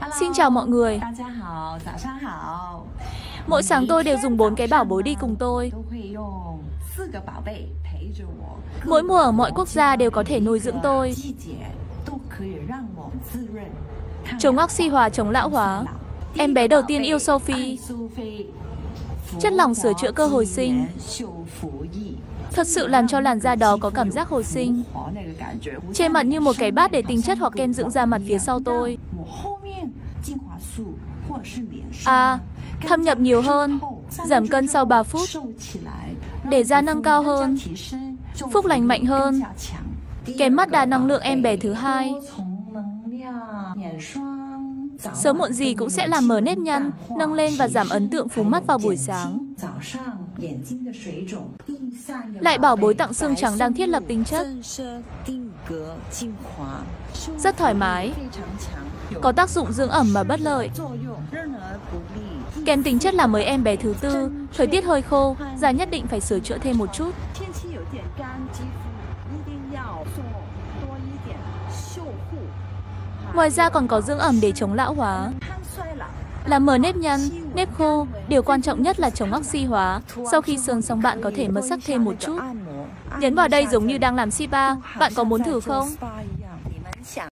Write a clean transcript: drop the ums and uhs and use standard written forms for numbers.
Xin chào mọi người. Mỗi sáng tôi đều dùng 4 cái bảo bối đi cùng tôi. Mỗi mùa ở mọi quốc gia đều có thể nuôi dưỡng tôi. Chống oxy hóa, chống lão hóa. Em bé đầu tiên yêu Sophie. Chất lỏng sửa chữa cơ hồi sinh. Thật sự làm cho làn da đó có cảm giác hồi sinh. Che mặt như một cái bát để tinh chất hoặc kem dưỡng da mặt phía sau tôi. Thâm nhập nhiều hơn. Giảm cân sau 3 phút. Để da nâng cao hơn. Phúc lành mạnh hơn. Kem mắt đa năng lượng em bé thứ hai. Sớm muộn gì cũng sẽ làm mờ nếp nhăn, nâng lên và giảm ấn tượng phú mắt vào buổi sáng. Lại bảo bối tặng xương trắng đang thiết lập tinh chất. Rất thoải mái. Có tác dụng dưỡng ẩm mà bất lợi. Kem tính chất là mới em bé thứ tư. Thời tiết hơi khô, da nhất định phải sửa chữa thêm một chút. Ngoài ra còn có dưỡng ẩm để chống lão hóa, làm mờ nếp nhăn, nếp khô. Điều quan trọng nhất là chống oxy hóa. Sau khi sườn xong bạn có thể mật sắc thêm một chút. Nhấn vào đây giống như đang làm spa. Bạn có muốn thử không?